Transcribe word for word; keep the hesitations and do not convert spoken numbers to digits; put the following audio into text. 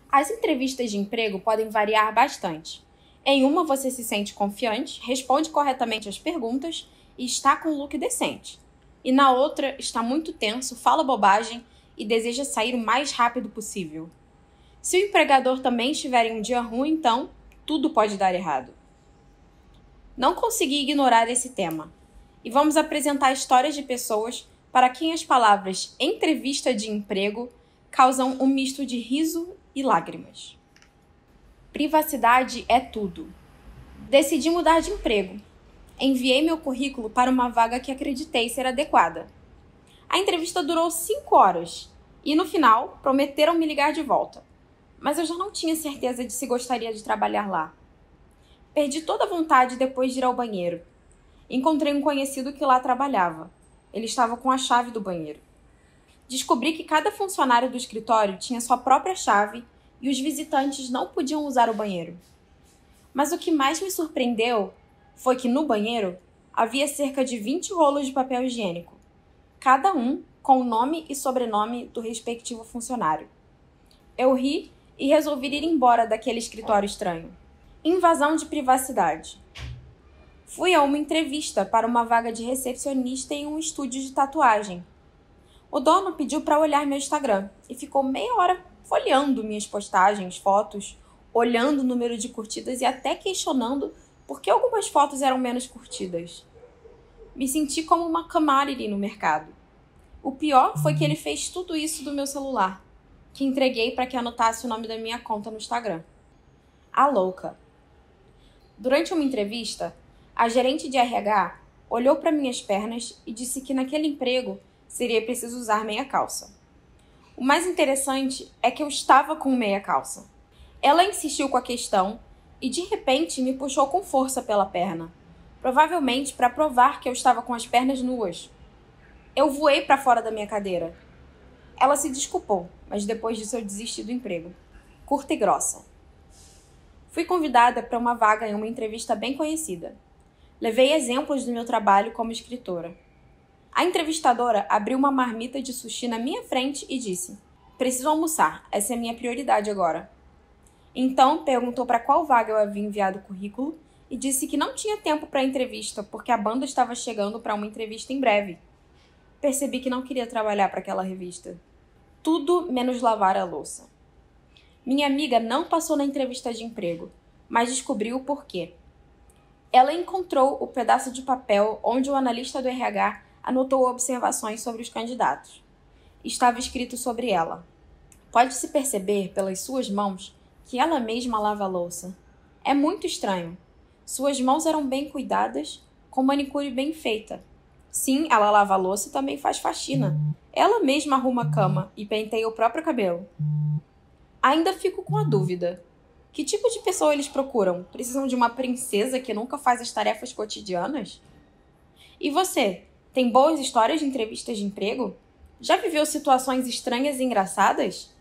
As entrevistas de emprego podem variar bastante. Em uma você se sente confiante, responde corretamente as perguntas e está com um look decente. E na outra está muito tenso, fala bobagem e deseja sair o mais rápido possível. Se o empregador também estiver em um dia ruim, então tudo pode dar errado. Não consegui ignorar esse tema e vamos apresentar histórias de pessoas para quem as palavras entrevista de emprego causam um misto de riso e lágrimas. Privacidade é tudo. Decidi mudar de emprego. Enviei meu currículo para uma vaga que acreditei ser adequada. A entrevista durou cinco horas e, no final, prometeram me ligar de volta. Mas eu já não tinha certeza de se gostaria de trabalhar lá. Perdi toda a vontade depois de ir ao banheiro. Encontrei um conhecido que lá trabalhava. Ele estava com a chave do banheiro. Descobri que cada funcionário do escritório tinha sua própria chave e os visitantes não podiam usar o banheiro. Mas o que mais me surpreendeu foi que no banheiro havia cerca de vinte rolos de papel higiênico, cada um com o nome e sobrenome do respectivo funcionário. Eu ri e resolvi ir embora daquele escritório estranho. Invasão de privacidade. Fui a uma entrevista para uma vaga de recepcionista em um estúdio de tatuagem. O dono pediu para olhar meu Instagram e ficou meia hora folheando minhas postagens, fotos, olhando o número de curtidas e até questionando por que algumas fotos eram menos curtidas. Me senti como uma commodity no mercado. O pior foi que ele fez tudo isso do meu celular, que entreguei para que anotasse o nome da minha conta no Instagram. A louca. Durante uma entrevista, a gerente de R H olhou para minhas pernas e disse que naquele emprego seria preciso usar meia calça. O mais interessante é que eu estava com meia calça. Ela insistiu com a questão e de repente me puxou com força pela perna, provavelmente para provar que eu estava com as pernas nuas. Eu voei para fora da minha cadeira. Ela se desculpou, mas depois disso eu desisti do emprego. Curta e grossa. Fui convidada para uma vaga em uma entrevista bem conhecida. Levei exemplos do meu trabalho como escritora. A entrevistadora abriu uma marmita de sushi na minha frente e disse: "Preciso almoçar, essa é a minha prioridade agora." Então, perguntou para qual vaga eu havia enviado o currículo e disse que não tinha tempo para a entrevista porque a banda estava chegando para uma entrevista em breve. Percebi que não queria trabalhar para aquela revista. Tudo menos lavar a louça. Minha amiga não passou na entrevista de emprego, mas descobriu o porquê. Ela encontrou o pedaço de papel onde o analista do R H anotou observações sobre os candidatos. Estava escrito sobre ela: "Pode-se perceber pelas suas mãos que ela mesma lava a louça. É muito estranho. Suas mãos eram bem cuidadas, com manicure bem feita. Sim, ela lava a louça e também faz faxina. Ela mesma arruma a cama e penteia o próprio cabelo." Ainda fico com a dúvida. Que tipo de pessoa eles procuram? Precisam de uma princesa que nunca faz as tarefas cotidianas? E você, tem boas histórias de entrevistas de emprego? Já viveu situações estranhas e engraçadas?